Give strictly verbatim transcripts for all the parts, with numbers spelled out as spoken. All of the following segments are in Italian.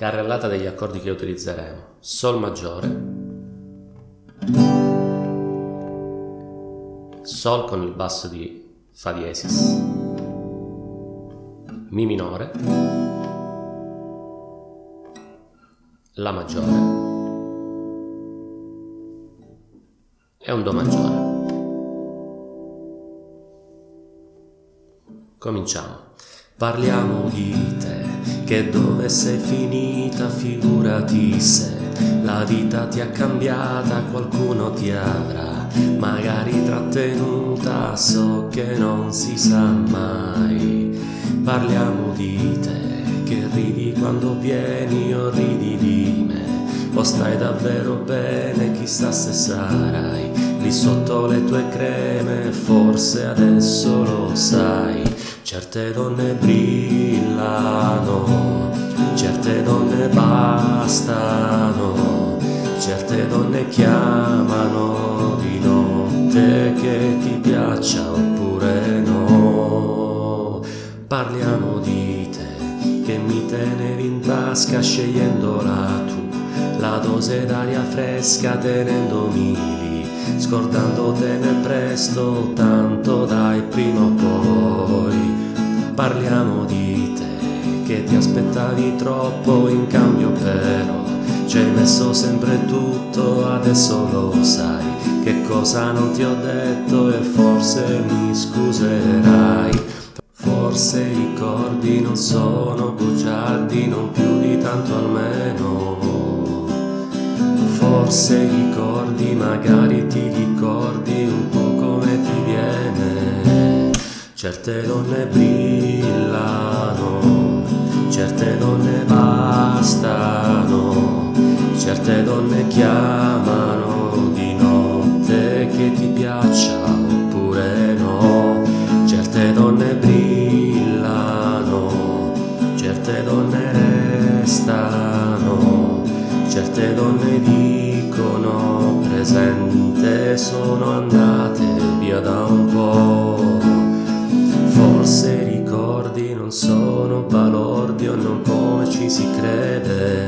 Carrellata degli accordi che utilizzeremo: Sol maggiore, Sol con il basso di Fa diesis, Mi minore, La maggiore e un Do maggiore. Cominciamo. Parliamo di te, che dove sei finita, figurati se la vita ti ha cambiata, qualcuno ti avrà magari trattenuta, so che non si sa mai. Parliamo di te, che ridi quando vieni o ridi di me, o stai davvero bene, chissà se sarai lì sotto le tue creme, forse adesso lo sai. Certe donne brillano, certe donne bastano, certe donne chiamano di notte, che ti piaccia oppure no. Parliamo di te, che mi tenevi in tasca scegliendola tu, la dose d'aria fresca tenendomi lì, scordandotene presto, tanto dai prima o poi. Parliamo di te, che ti aspettavi troppo, in cambio però ci hai messo sempre tutto, adesso lo sai che cosa non ti ho detto e forse mi scuserai. Forse i ricordi non sono bugiardi, non più di tanto almeno. Forse ricordi, magari ti ricordi un po' come ti viene. Certe donne brillano, certe donne bastano, certe donne chiamano di notte, che ti piaccia oppure no. Certe donne brillano, certe donne restano, certe donne dicono presente, sono andate via da un po'. Forse ricordi non sono balordi o non come ci si crede.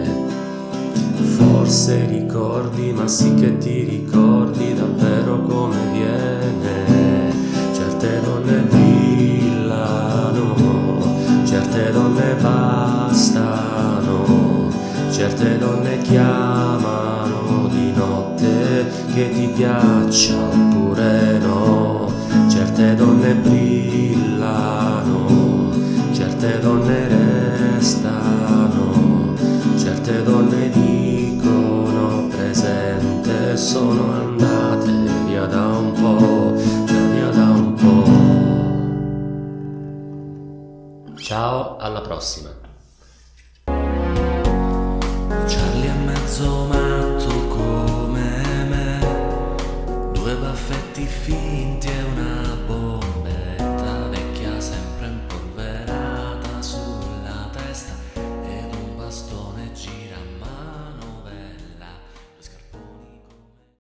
Forse ricordi, ma sì che ti ricordi davvero come viene. Certe donne brillano, certe donne bastano, certe donne chiamano di notte, che ti piaccia oppure no. Certe donne brillano, certe donne restano, certe donne dicono presente, sono andate via da un po', via da un po'. Ciao, alla prossima. Charlie è mezzo matto come me, due baffetti finti e una bolla.